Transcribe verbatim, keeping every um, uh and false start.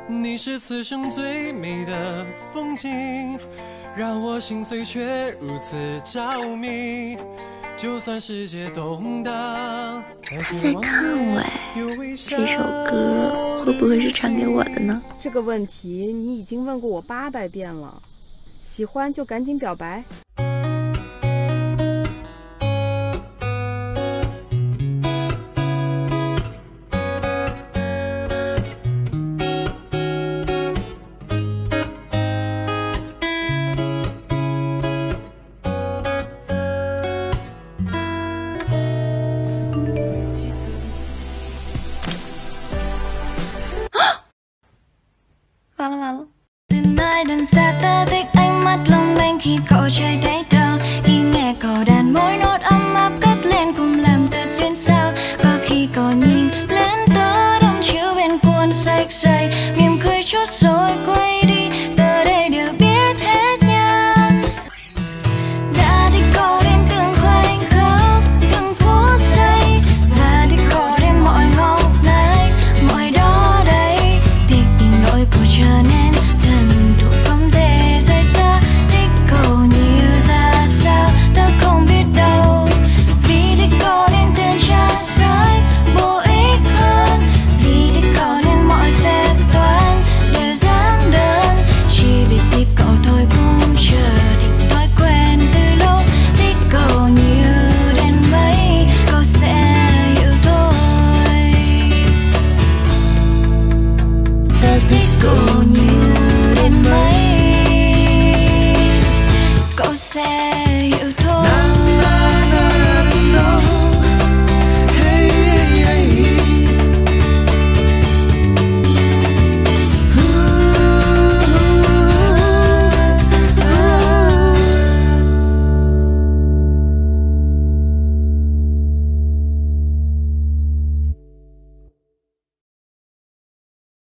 你是此生最美的风景，让我心碎却如此着迷。就算世界动荡， 他在看我哎，这首歌会不会是唱给我的呢？ 这个问题你已经问过我八百遍了，喜欢就赶紧表白。 完了完了。 từ nơi đằng xa ta thích ánh mắt long lanh khi cậu chơi thấy thơ khi nghe cậu đàn môi nốt ấm áp cất lên cùng làm tớ xuyên sao có khi cậu nhìn lên tớ đắm chiếu bên cuốn sách dày mỉm cười chút rồi quay đi